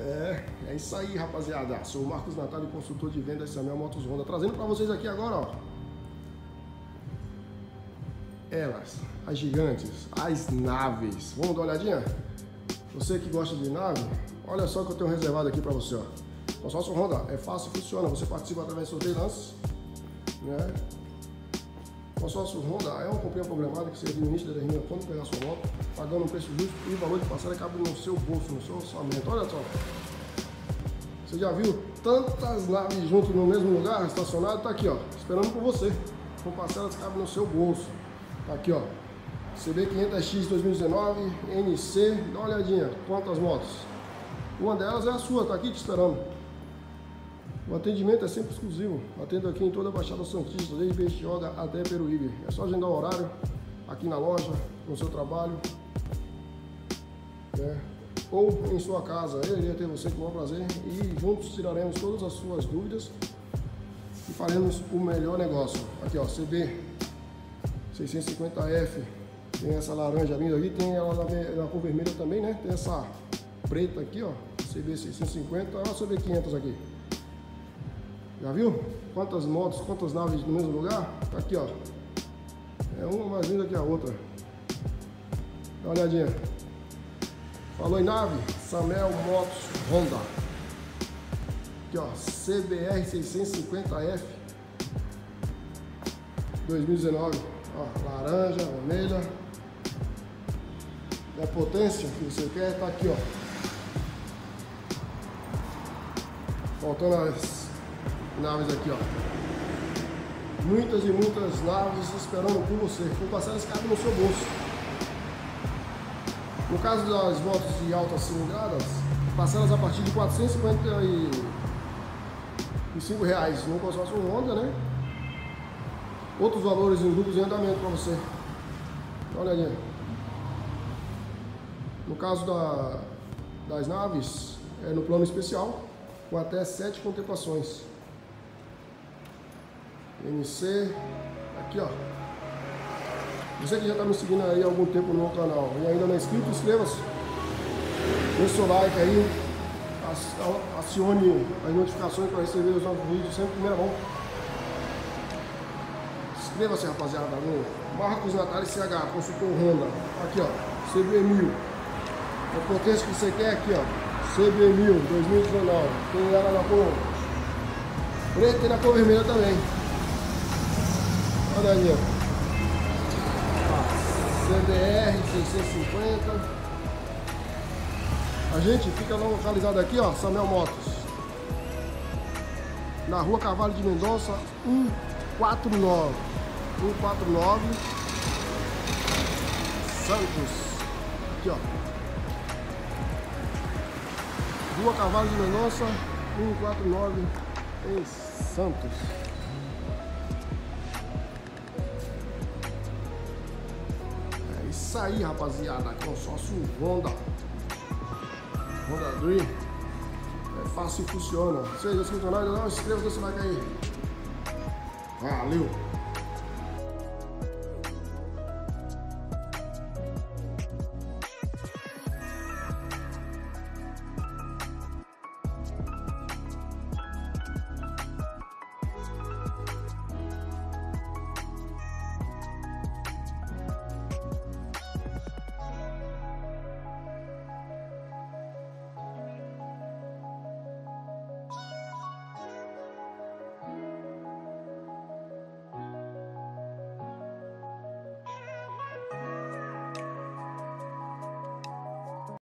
É isso aí, rapaziada. Sou o Marcos Natália, consultor de vendas Samel Motos Honda, trazendo para vocês aqui agora, ó, elas, as gigantes, as naves. Vamos dar uma olhadinha? Você que gosta de nave, olha só o que eu tenho reservado aqui para você, ó. Consórcio Honda é fácil, funciona. Você participa através de sorteio lances, né? Consórcio Honda é uma companhia programada que você administra determina quando pegar sua moto, pagando um preço justo e o valor de parcela cabe no seu bolso, no seu orçamento. Olha só. Você já viu tantas naves juntas no mesmo lugar, estacionado? Tá aqui, ó, esperando por você. Com parcelas que cabem no seu bolso. Tá aqui, ó. CB500X 2019, NC, dá uma olhadinha. Quantas motos? Uma delas é a sua, tá aqui te esperando. O atendimento é sempre exclusivo. Atendo aqui em toda a Baixada Santista, desde Bertioga até Peruíbe. É só agendar o horário aqui na loja, no seu trabalho, né? Ou em sua casa. Eu iria ter você com o maior prazer e juntos tiraremos todas as suas dúvidas e faremos o melhor negócio. Aqui, ó, CB 650F. Tem essa laranja linda aqui, tem ela na cor vermelha também, né? Tem essa preta aqui, ó, CB 650, olha a CB 500 aqui. Já viu? Quantas motos, quantas naves no mesmo lugar? Tá aqui, ó. É uma mais linda que a outra. Dá uma olhadinha. Falou em nave? Samel Motos Honda. Aqui, ó. CBR 650F 2019. Ó, laranja, vermelha. Da potência que você quer, tá aqui, ó. Faltando as naves aqui, ó. Muitas e muitas naves esperando por você. Com parcelas que cabem no seu bolso. No caso das motos de altas cilindradas, parcelas a partir de R$ 455 no consórcio Honda, né? Outros valores em grupos em andamento para você. Dá uma olhadinha. No caso das naves, é no plano especial, com até 7 contemplações. NC, aqui, ó. Você que já está me seguindo aí há algum tempo no meu canal e ainda não é inscrito, inscreva-se. Deixe seu like aí, acione as notificações para receber os novos vídeos sempre em primeira mão. Inscreva-se, rapaziada, no Marcos Natália CH, consultor Honda. Aqui, ó, CB1000. A potência que você quer aqui, ó, CB1000 2019. Tem ela na cor preta e na cor vermelha também. Olha aí, ó. CBR 650. A gente fica localizado aqui, ó, Samel Motos, na Rua Carvalho de Mendonça 149 Santos. Aqui, ó, Rua Carvalho de Mendonça 149 em Santos. Isso aí, rapaziada, consórcio Honda Dream é fácil e funciona. Se você é inscrito no canal, não inscreva, deixa o like aí. Valeu!